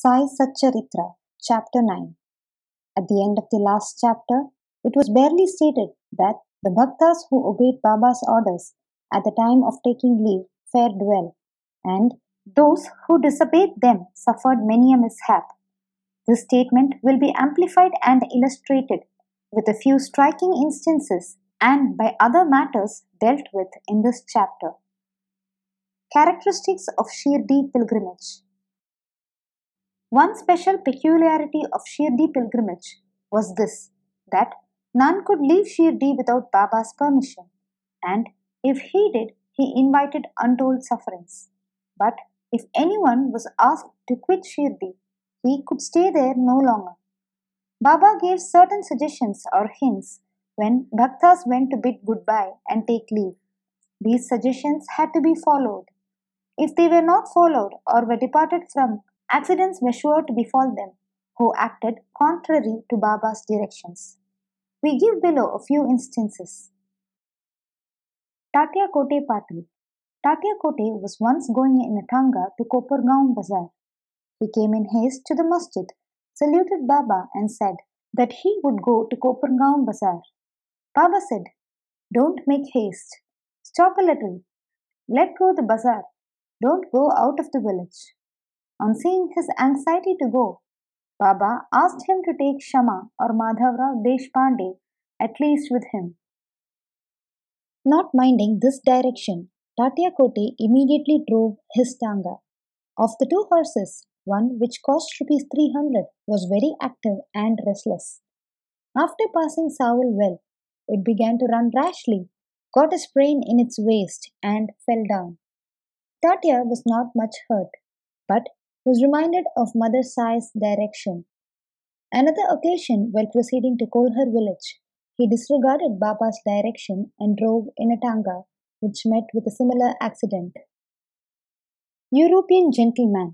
Sai Satcharitra, Chapter 9. At the end of the last chapter, it was barely stated that the Bhaktas who obeyed Baba's orders at the time of taking leave fared well, and those who disobeyed them suffered many a mishap. This statement will be amplified and illustrated with a few striking instances and by other matters dealt with in this chapter. Characteristics of Shirdi pilgrimage. One special peculiarity of Shirdi pilgrimage was this, that none could leave Shirdi without Baba's permission, and if he did, he invited untold sufferings. But if anyone was asked to quit Shirdi, he could stay there no longer. Baba gave certain suggestions or hints when bhaktas went to bid goodbye and take leave. These suggestions had to be followed. If they were not followed or were departed from, accidents were sure to befall them who acted contrary to Baba's directions. We give below a few instances. Tatya Kote Patil. Tatya Kote was once going in a tanga to Kopargaon Bazaar. He came in haste to the masjid, saluted Baba and said that he would go to Kopargaon Bazaar. Baba said, "Don't make haste. Stop a little. Let go the bazaar. Don't go out of the village." On seeing his anxiety to go, Baba asked him to take Shama or Madhavrao Deshpande at least with him. Not minding this direction, Tatya Kote immediately drove his tanga. Of the two horses, one which cost rupees 300 was very active and restless. After passing Saul well, it began to run rashly, got a sprain in its waist, and fell down. Tatya was not much hurt, but was reminded of Mother Sai's direction. Another occasion, while proceeding to Kolhar village, he disregarded Baba's direction and drove in a tanga, which met with a similar accident. European gentleman.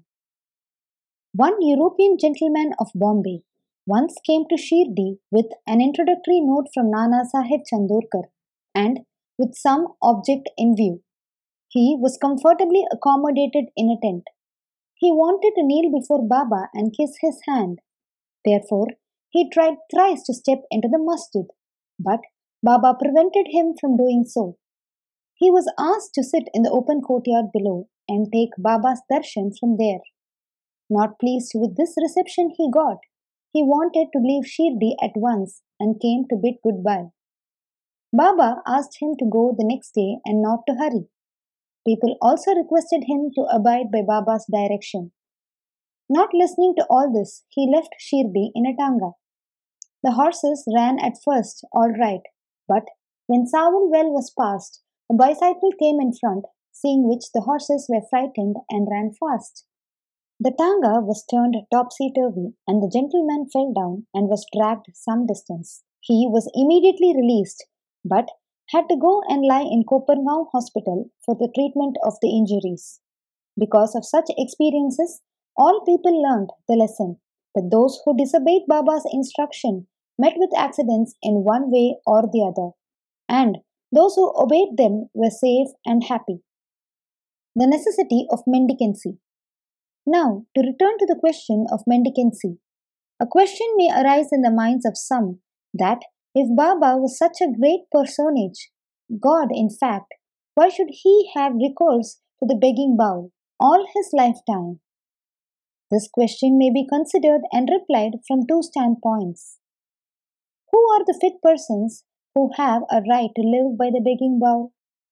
One European gentleman of Bombay once came to Shirdi with an introductory note from Nana Sahib Chandorkar and with some object in view. He was comfortably accommodated in a tent. He wanted to kneel before Baba and kiss his hand. Therefore, he tried thrice to step into the masjid, but Baba prevented him from doing so. He was asked to sit in the open courtyard below and take Baba's darshan from there. Not pleased with this reception he got, he wanted to leave Shirdi at once and came to bid goodbye. Baba asked him to go the next day and not to hurry. People also requested him to abide by Baba's direction. Not listening to all this, he left Shirdi in a tanga. The horses ran at first all right, but when Savul well was passed, a bicycle came in front, seeing which the horses were frightened and ran fast. The tanga was turned topsy-turvy and the gentleman fell down and was dragged some distance. He was immediately released, but had to go and lie in Kopargaon hospital for the treatment of the injuries. Because of such experiences, all people learned the lesson that those who disobeyed Baba's instruction met with accidents in one way or the other, and those who obeyed them were safe and happy. The necessity of mendicancy. Now, to return to the question of mendicancy. A question may arise in the minds of some that if Baba was such a great personage, God in fact, why should he have recourse to the begging bowl all his lifetime? This question may be considered and replied from two standpoints. Who are the fit persons who have a right to live by the begging bowl?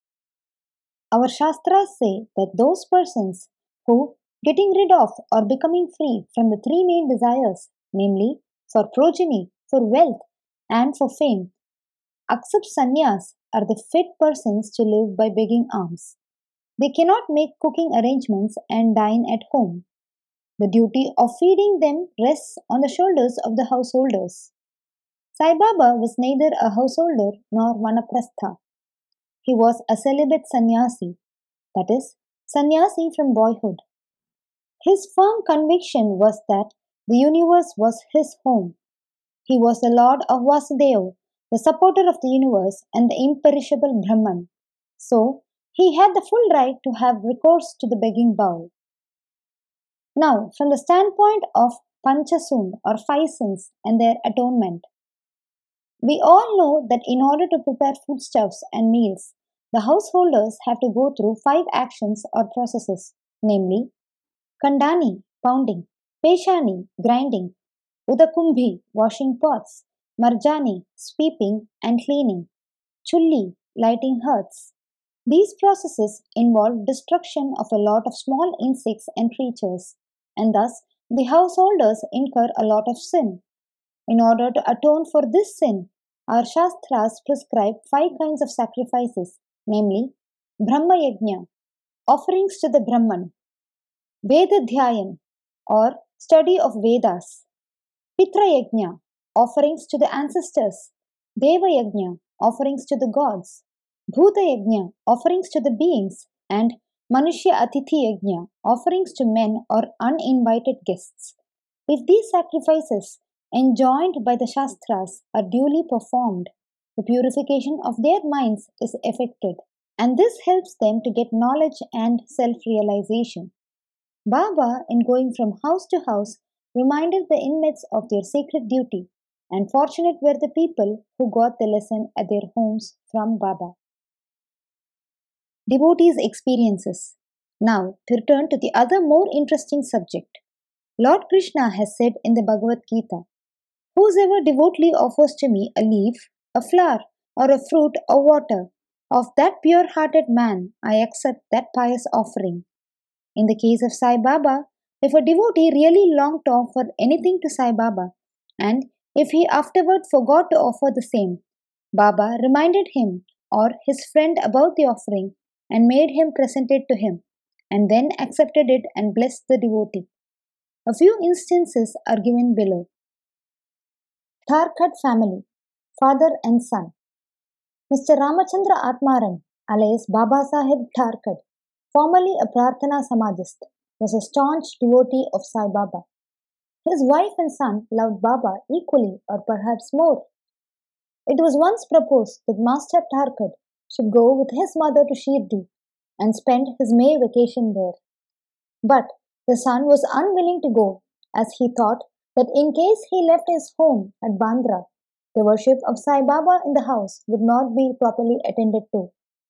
Our Shastras say that those persons who, getting rid of or becoming free from the three main desires, namely for progeny, for wealth, and for fame, accept sannyas are the fit persons to live by begging alms. They cannot make cooking arrangements and dine at home. The duty of feeding them rests on the shoulders of the householders. Sai Baba was neither a householder nor vanaprastha. He was a celibate sannyasi, that is, sannyasi from boyhood. His firm conviction was that the universe was his home. He was the lord of Vasudeva, the supporter of the universe and the imperishable Brahman. So, he had the full right to have recourse to the begging bowl. Now, from the standpoint of Panchasund or five sins and their atonement, we all know that in order to prepare foodstuffs and meals, the householders have to go through five actions or processes, namely Kandani, pounding, Peshani, grinding, Udakumbhi, washing pots, Marjani, sweeping and cleaning, Chulli, lighting hearths. These processes involve destruction of a lot of small insects and creatures, and thus the householders incur a lot of sin. In order to atone for this sin, our Shastras prescribe five kinds of sacrifices, namely Brahma Yajna, offerings to the Brahman, Veda Dhyayan, or study of Vedas, Pitra Yajna, offerings to the ancestors, Deva Yajna, offerings to the gods, Bhuta Yajna, offerings to the beings, and Manushya Atithi Yajna, offerings to men or uninvited guests. If these sacrifices, enjoined by the Shastras, are duly performed, the purification of their minds is effected, and this helps them to get knowledge and self realization. Baba, in going from house to house, reminded the inmates of their sacred duty, and fortunate were the people who got the lesson at their homes from Baba. Devotees' experiences. Now, to return to the other more interesting subject. Lord Krishna has said in the Bhagavad Gita, "Whosoever devotedly offers to me a leaf, a flower, or a fruit or water, of that pure hearted man I accept that pious offering." In the case of Sai Baba, if a devotee really longed to offer anything to Sai Baba, and if he afterward forgot to offer the same, Baba reminded him or his friend about the offering and made him present it to him, and then accepted it and blessed the devotee. A few instances are given below. Tharkad family, father and son. Mr. Ramachandra Atmaran, alias Baba Sahib Tharkad, formerly a Prarthana Samajist, was a staunch devotee of Sai Baba. His wife and son loved Baba equally or perhaps more. It was once proposed that Master Tharkad should go with his mother to Shirdi and spend his May vacation there. But the son was unwilling to go, as he thought that in case he left his home at Bandra, the worship of Sai Baba in the house would not be properly attended to.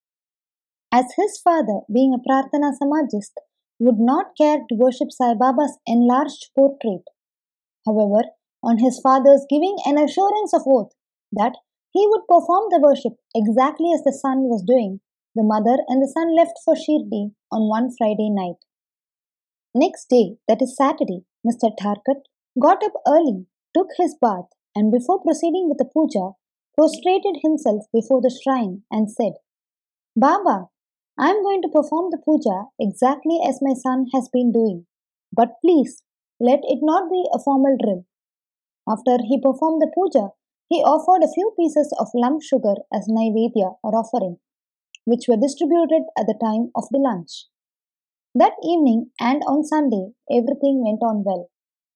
As his father, being a Prarthana Samajist, would not care to worship Sai Baba's enlarged portrait. However, on his father's giving an assurance of oath that he would perform the worship exactly as the son was doing, the mother and the son left for Shirdi on one Friday night. Next day, that is Saturday, Mr. Tharkat got up early, took his bath, and before proceeding with the puja, prostrated himself before the shrine and said, "Baba, I am going to perform the puja exactly as my son has been doing, but please let it not be a formal drill." After he performed the puja, he offered a few pieces of lump sugar as naivedya or offering, which were distributed at the time of the lunch. That evening and on Sunday, everything went on well.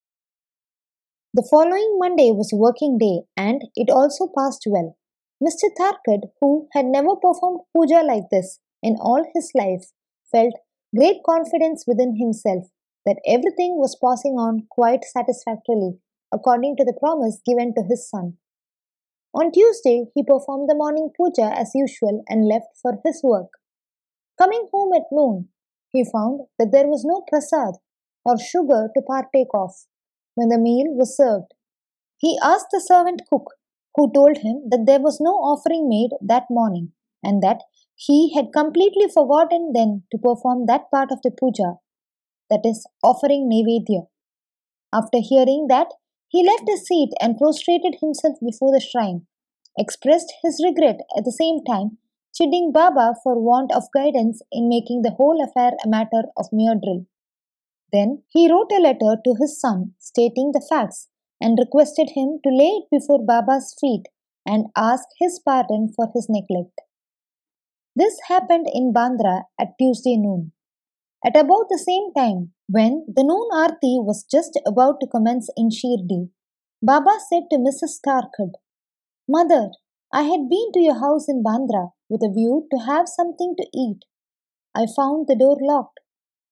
The following Monday was working day and it also passed well. Mr. Tharkad, who had never performed puja like this in all his life, felt great confidence within himself that everything was passing on quite satisfactorily according to the promise given to his son. On Tuesday, he performed the morning puja as usual and left for his work. Coming home at noon, he found that there was no prasad or sugar to partake of. When the meal was served, he asked the servant cook, who told him that there was no offering made that morning and that he had completely forgotten then to perform that part of the puja, that is, offering Naivedya. After hearing that, he left his seat and prostrated himself before the shrine, expressed his regret at the same time, chiding Baba for want of guidance in making the whole affair a matter of mere drill. Then he wrote a letter to his son stating the facts and requested him to lay it before Baba's feet and ask his pardon for his neglect. This happened in Bandra at Tuesday noon. At about the same time, when the noon aarti was just about to commence in Shirdi, Baba said to Mrs. Tarkad, "Mother, I had been to your house in Bandra with a view to have something to eat. I found the door locked.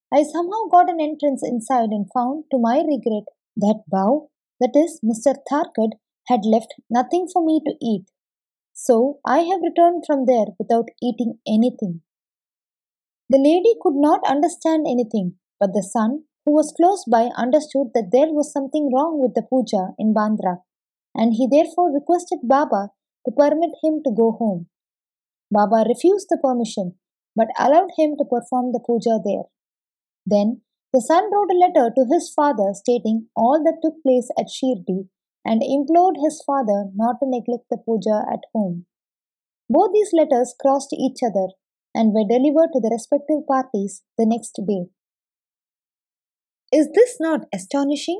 I somehow got an entrance inside and found, to my regret, that Bao, that is, Mr. Tharkad, had left nothing for me to eat. So I have returned from there without eating anything. The lady could not understand anything, but the son, who was close by, understood that there was something wrong with the puja in Bandra, and he therefore requested Baba to permit him to go home. Baba refused the permission, but allowed him to perform the puja there. Then the son wrote a letter to his father stating all that took place at Shirdi and implored his father not to neglect the puja at home. Both these letters crossed each other and were delivered to the respective parties the next day. Is this not astonishing?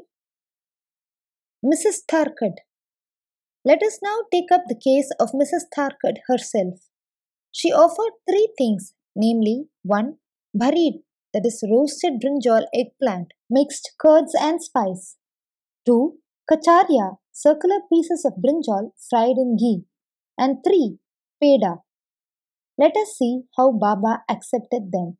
Mrs. Tharkad. Let us now take up the case of Mrs. Tharkad herself. She offered three things, namely 1. Bharid, that is roasted brinjal eggplant, mixed curds and spice. 2. Kacharia, circular pieces of brinjal fried in ghee. And 3. Peda. Let us see how Baba accepted them.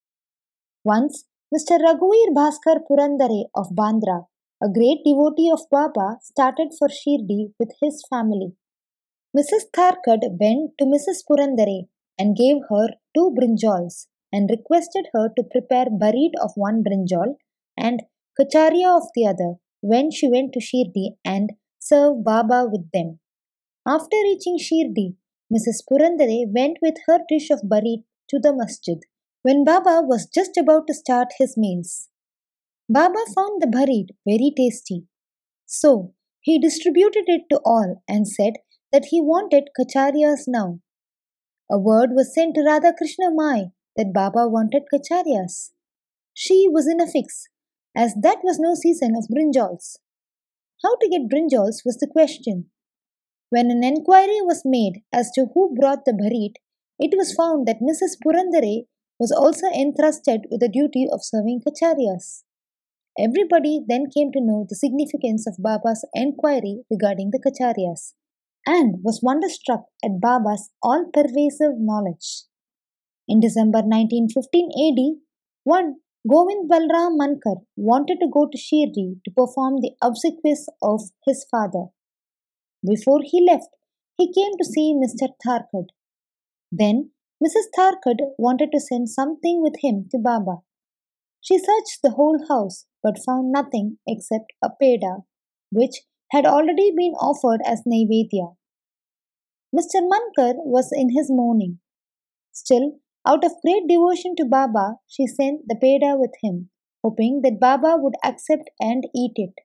Once, Mr. Raghuveer Bhaskar Purandare of Bandra, a great devotee of Baba, started for Shirdi with his family. Mrs. Tharkad went to Mrs. Purandare and gave her 2 brinjals and requested her to prepare bharid of 1 brinjal and kacharia of the other when she went to Shirdi and serve Baba with them. After reaching Shirdi, Mrs. Purandare went with her dish of bharid to the masjid when Baba was just about to start his meals. Baba found the bharid very tasty, so he distributed it to all and said that he wanted kacharias now. A word was sent to Radha Krishna Mai that Baba wanted kacharias. She was in a fix, as that was no season of brinjals. How to get brinjals was the question. When an enquiry was made as to who brought the bharit, it was found that Mrs. Purandare was also entrusted with the duty of serving kacharias. Everybody then came to know the significance of Baba's enquiry regarding the kacharias and was wonderstruck at Baba's all pervasive knowledge. In December 1915 AD, one Govind Balram Mankar wanted to go to Shirdi to perform the obsequies of his father. Before he left, he came to see Mr. Tharkad. Then Mrs. Tharkad wanted to send something with him to Baba. She searched the whole house but found nothing except a peda, which had already been offered as Naivedya. Mr. Mankar was in his mourning. Still, out of great devotion to Baba, she sent the peda with him, hoping that Baba would accept and eat it.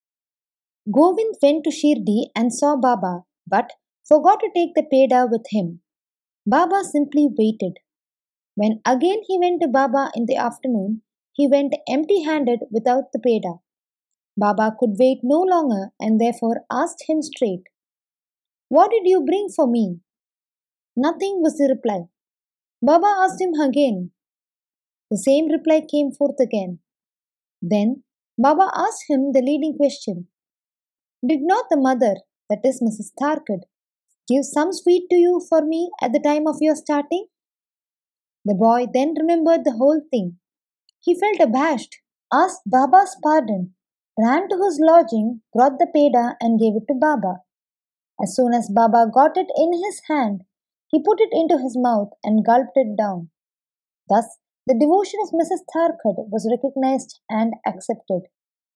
Govind went to Shirdi and saw Baba, but forgot to take the peda with him. Baba simply waited. When again he went to Baba in the afternoon, he went empty handed without the peda. Baba could wait no longer and therefore asked him straight, "What did you bring for me?" Nothing was the reply. Baba asked him again. The same reply came forth again. Then Baba asked him the leading question, "Did not the mother, that is Mrs. Tharkad, give some sweet to you for me at the time of your starting?" The boy then remembered the whole thing. He felt abashed, asked Baba's pardon, ran to his lodging, brought the peda and gave it to Baba. As soon as Baba got it in his hand, he put it into his mouth and gulped it down. Thus, the devotion of Mrs. Tharkad was recognized and accepted.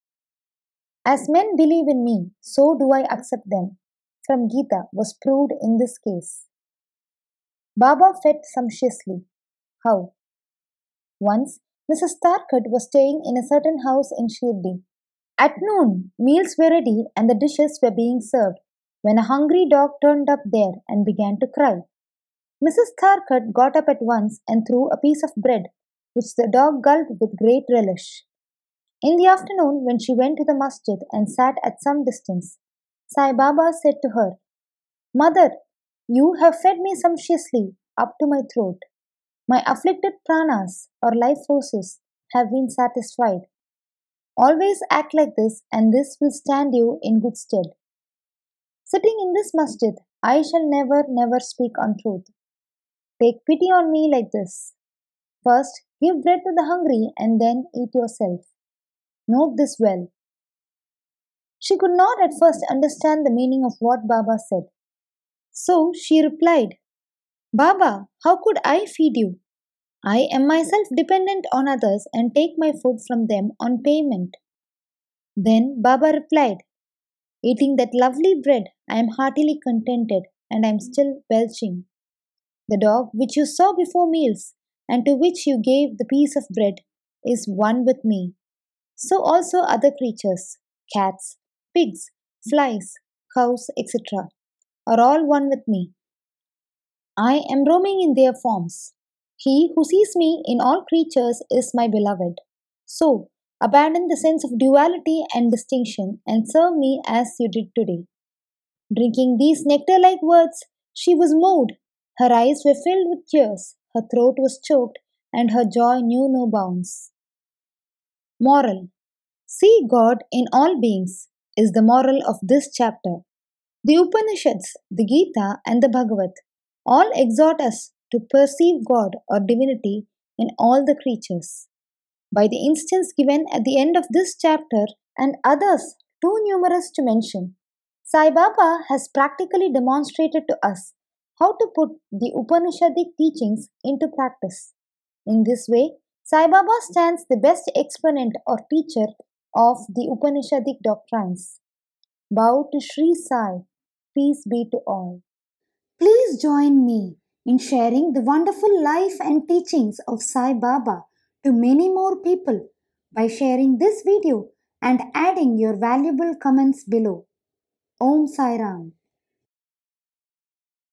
As men believe in me, so do I accept them, from Gita was proved in this case. Baba fed sumptuously. How? Once, Mrs. Tharkad was staying in a certain house in Shirdi. At noon, meals were ready and the dishes were being served when a hungry dog turned up there and began to cry. Mrs. Tharkad got up at once and threw a piece of bread, which the dog gulped with great relish. In the afternoon, when she went to the masjid and sat at some distance, Sai Baba said to her, "Mother, you have fed me sumptuously up to my throat. My afflicted pranas or life forces have been satisfied. Always act like this, and this will stand you in good stead. Sitting in this masjid, I shall never speak untruth. Take pity on me like this. First, Give bread to the hungry and then eat yourself. Note this well. She could not at first understand the meaning of what Baba said. So she replied, Baba, how could I feed you? I am myself dependent on others and take my food from them on payment. Then Baba replied, Eating that lovely bread, I am heartily contented and I am still belching. The dog which you saw before meals and to which you gave the piece of bread is one with me. So also other creatures, cats, pigs, flies, cows, etc., are all one with me. I am roaming in their forms. He who sees me in all creatures is my beloved. So, abandon the sense of duality and distinction and serve me as you did today. Drinking these nectar like words, she was moved. Her eyes were filled with tears, her throat was choked, and her joy knew no bounds. Moral: See God in all beings is the moral of this chapter. The Upanishads, the Gita, and the Bhagavad all exhort us to perceive God or divinity in all the creatures. By the instance given at the end of this chapter and others too numerous to mention, Sai Baba has practically demonstrated to us how to put the Upanishadic teachings into practice. In this way, Sai Baba stands the best exponent or teacher of the Upanishadic doctrines. Bow to Sri Sai. Peace be to all. Please join me in sharing the wonderful life and teachings of Sai Baba to many more people by sharing this video and adding your valuable comments below. Om Sai Ram.